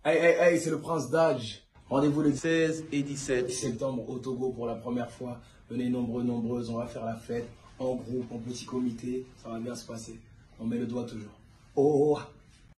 Hey, hey, hey, c'est le prince d'Adj. Rendez-vous le 16 et 17 septembre au Togo pour la première fois. Venez nombreuses, on va faire la fête en groupe, en petit comité. Ça va bien se passer. On met le doigt toujours. Oh, oh, oh.